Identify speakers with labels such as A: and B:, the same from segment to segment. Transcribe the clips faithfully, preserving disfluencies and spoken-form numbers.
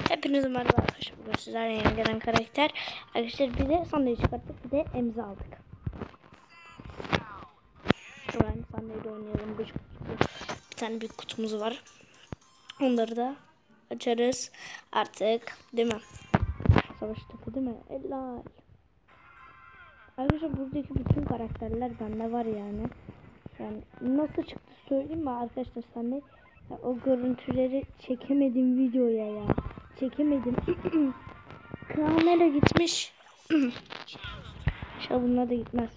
A: Hepinize merhaba arkadaşlar. Bugün sizlerle yeni gelen karakter. Arkadaşlar bir de sandalye çıkarttık, bir de emza aldık. Ben sandalye oynayalım. Bir tane büyük kutumuz var. Onları da açarız artık, değil mi? Savaş topu değil mi? Helal. Arkadaşlar buradaki bütün karakterler bende var yani. Yani nasıl çıktı söyleyeyim mi arkadaşlar sandalye? O görüntüleri çekemedim videoya ya. Çekemedim. Kamera gitmiş. İnşallah bunlar da gitmez.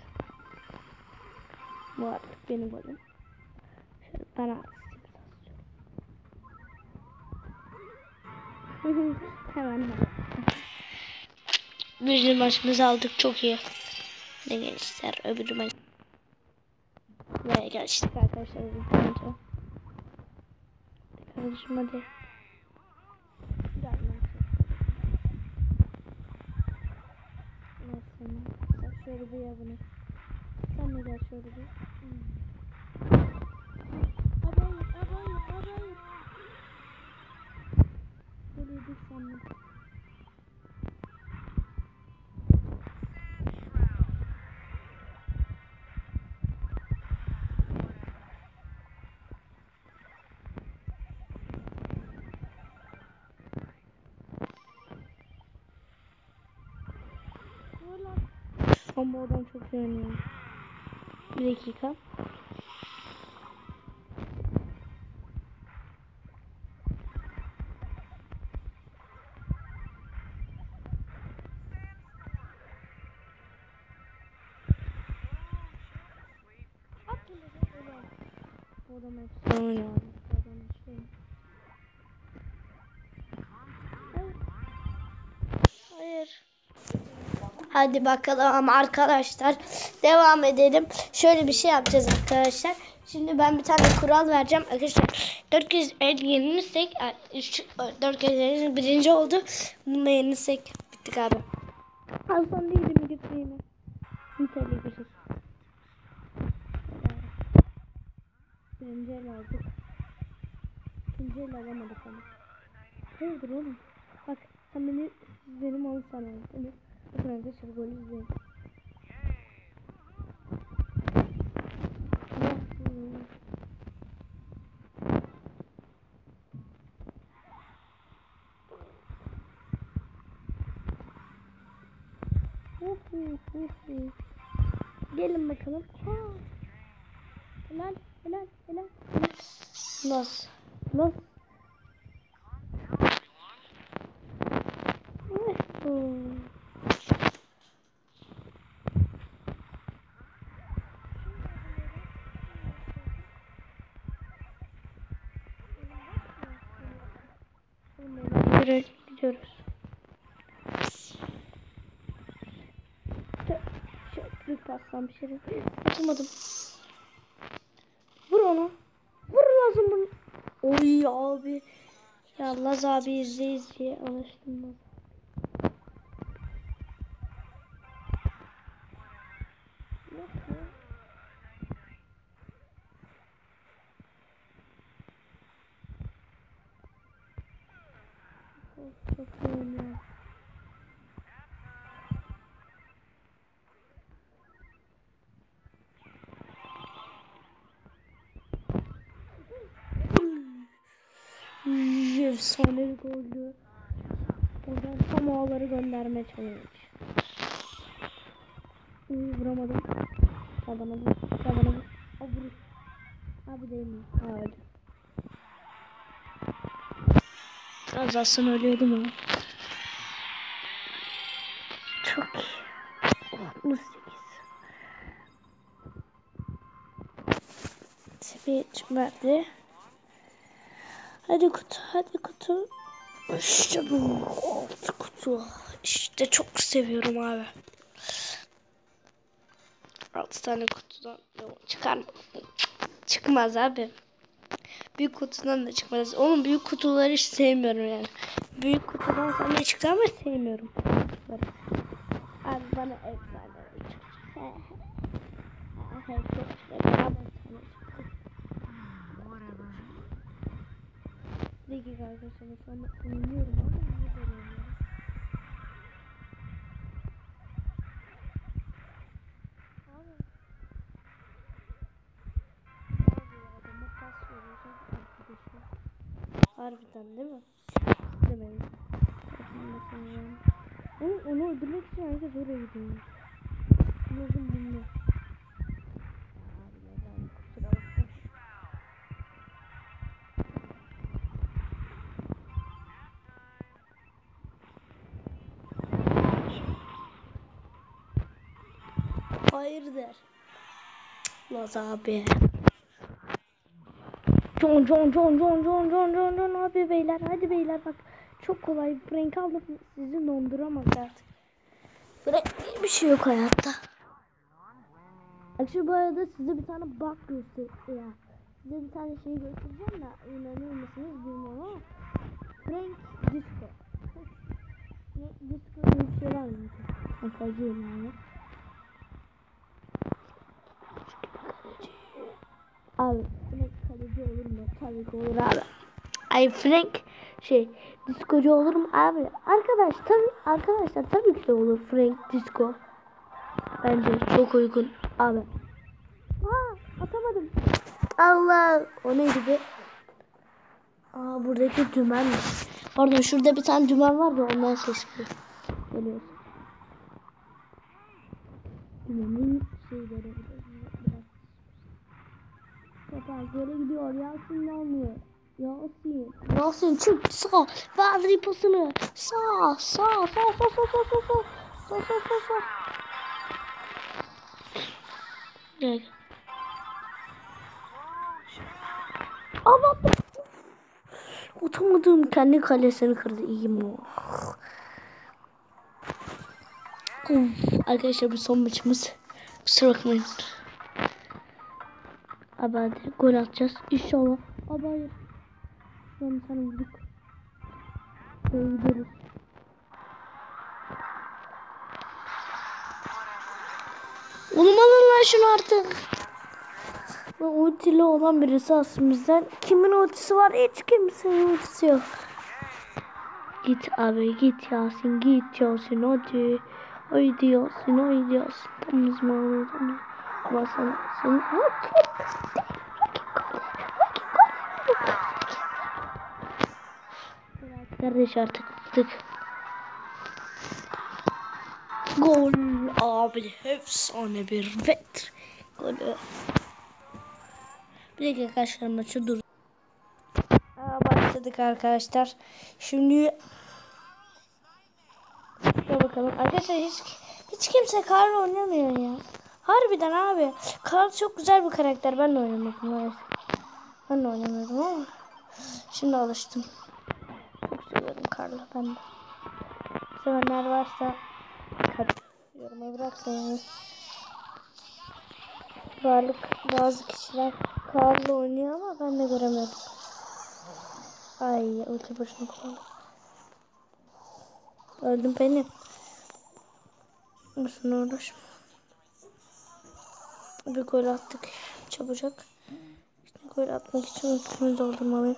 A: Bu artık benim boyum. Şöyle bana hemen hemen. Birinci maçımızı aldık, çok iyi. Ne gençler, öbür maç. Ve geçtik arkadaşlar. Kardeşim hadi. Sen şöyle bir ya bunu. Sen de gel şöyle bir. Hmm. Abi hayır, abi hayır, abi hayır. Böyle yedik sandım. Ama oradan çok iyi oynuyor. Bir dakika. Bu adam hepsi oynuyor. Bu adam şey. Hayır. Hadi bakalım arkadaşlar, devam edelim. Şöyle bir şey yapacağız arkadaşlar. Şimdi ben bir tane kural vereceğim arkadaşlar. dört kez el yenilirsek dört kez yenilirsek birinci oldu. Bunu da yenilirsek bittik abi. Al son değil mi götüreyim? Nitelik bir şey. Birinci el aldık. İkinci el alamadık ama. Hayırdır oğlum? Bak sen beni benim onu sanıyorsun değil mi? Bakın arkadaşlar golü izleyin. Gelin bakalım. Helal, helal, helal. Los, los. Yürü, gidiyoruz. Büyük paslan bir şey. Atamadım. Vur onu. Vur lazım bunu. Oy abi. Ya Laz abi izle izle alıştım ben. Çok çok oynuyor. Efsane goldü. Oradan tam ağları göndermeye çalışmış. Uy vuramadım. Adana vur. Adana vur. Abi vur. Abi değil mi? Abi. Az aslında ölüyordum ama. Çok iyi. altmış sekiz. Seviye verdi. Hadi kutu, hadi kutu. İşte bu. Altı kutu. İşte çok seviyorum abi. Altı tane kutudan çıkar mı? Çıkmaz abi. Büyük kutudan da çıkmaz. Onun büyük kutuları hiç sevmiyorum yani. Büyük kutudan sonra çıktı ama sevmiyorum. Abi bana efsane çıktı. Bir dakika arkadaşlar şu anda oynuyorum ama niye böyle oynuyorum? Abi. Abi adama pas veriyorsun arkadaşlar. Harbiden değil mi? Demeyin. Onu, onu öldürmek için herkes oraya gidiyor. Nasıl bilmiyorum. Abi neden kusura bakma. Hayır der. Laz abi. John John John John John John John John abi beyler hadi beyler bak. Çok kolay. Frank alıp sizi donduramaz artık. Frank diye bir şey yok hayatta. Akşam bu arada size bir tane bug göstereceğim. Size bir tane şey göstereceğim de inanır mısınız bilmiyorum ama Frank Disco. Frank Disco diye bir şey var mı? Bakacağım yani. Abi Frank kaleci olur mu? Tabii ki olur abi. Ay Frank şey diskocu olur mu abi? Arkadaş tabii arkadaşlar tabii ki olur Frank Disco. Bence çok uygun abi. Aa atamadım. Allah o neydi be? Aa buradaki dümen mi? Pardon şurada bir tane dümen var da ondan ses geliyor. Dümenin şeyleri biraz. Kapak böyle gidiyor. Yasin ne olmuyor? Yasin. Yasin çık sağ. Ver ripasını. Sağ. Sağ. Sağ. Sağ. Sağ. Sağ. Sağ. Sağ. Sağ. Sağ. Sağ. Sağ. Evet. Ama utamadım kendi kalesini kırdı. İyiyim o. Arkadaşlar bu son maçımız. Kusura bakmayın. Abi hadi gol atacağız. İnşallah. Abi hayır. Ben sana vurduk. Böyle gidiyoruz. Oğlum alın lan şunu artık. Bu ultili olan birisi aslında bizden. Kimin ultisi var? Hiç kimsenin ultisi yok. Git abi git Yasin git Yasin hadi. Haydi Yasin haydi Yasin. Tam zamanı. Ama sen sen kardeş artık tık. Gol abi efsane bir vet golü. Bir dakika arkadaşlar maçı dur. Aa, başladık arkadaşlar. Şimdi şuna bakalım. Arkadaşlar hiç hiç kimse Karl oynamıyor ya. Harbiden abi. Karl çok güzel bir karakter. Ben de oynamadım. Evet. Ben de oynamıyordum ama şimdi alıştım. Çok seviyorum Karl'ı ben de. Sevenler varsa yoruma bıraksın yani. Varlık bazı kişiler Karl'la oynuyor ama ben de göremedim. Ay ulti başına kullandım. Öldüm benim. Şunu uğraşma. Bir gol attık çabucak. İşte gol atmak için ultimi doldurmalıyım.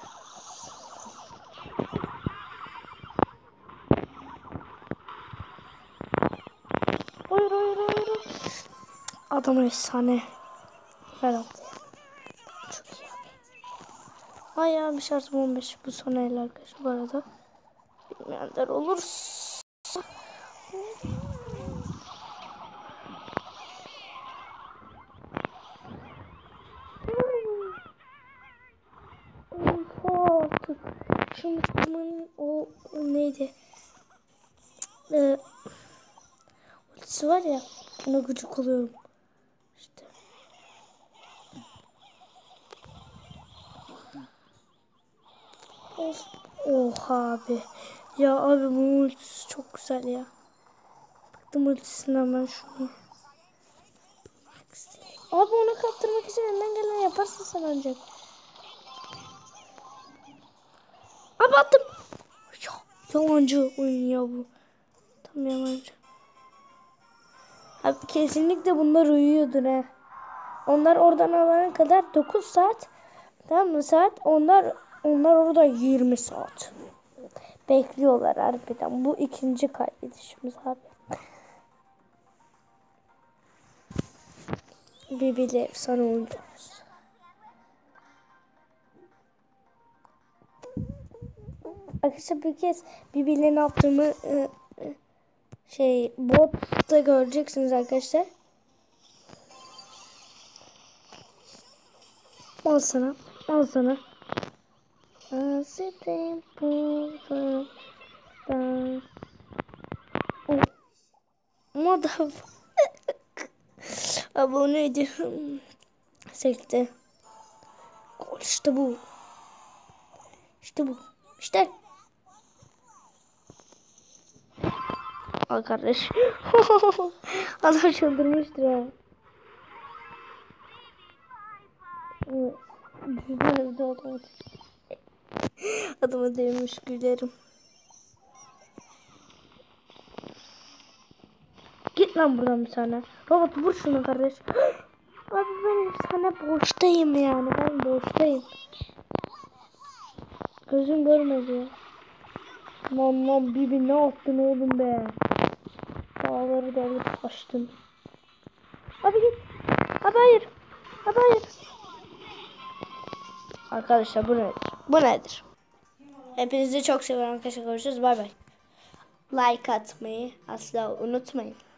A: Hayır hayır hayır. Adam efsane. Ver attı. Çok iyi abi. Ay abi şartım on beş. Bu son el arkadaşlar bu arada. Bilmeyenler olursa. Oha artık. Şu Müslümanın o, o neydi? Ee, ultisi var ya. Ona gıcık oluyorum. İşte. Of. Oha abi. Ya abi bu ultisi çok güzel ya. Baktım ultisinden ben şunu. Abi onu kaptırmak için elinden geleni yaparsın sen ancak. Abi attım. Ya, yalancı oyun ya bu. Tam yalancı. Abi kesinlikle bunlar uyuyordur he. Onlar oradan alana kadar dokuz saat. Tamam mı saat? Onlar Onlar orada yirmi saat bekliyorlar harbiden. Bu ikinci kaybedişimiz abi. Birbiriyle efsane oynuyoruz. Arkadaşlar bir kez birbirine ne yaptığımı e, e, şey botta göreceksiniz arkadaşlar. Al sana. Al sana. Modam. Aboneydi. Sekte. İşte bu. İşte bu. İşte. Al kardeş. Adam çıldırmıştır ha. Evet. Güzel bir adam. Adama değmiş gülerim. Git lan buradan bir tane. Robot vur şunu kardeş. Abi ben sana boştayım yani. Ben boştayım. Gözüm görmedi ya. Lan lan Bibi ne yaptın oğlum be. Dağları delip açtın. Abi git. Abi hayır. Abi hayır. Arkadaşlar bu nedir? Bu nedir? Hepinizi çok seviyorum arkadaşlar. Görüşürüz. Bay bay. Like atmayı asla unutmayın.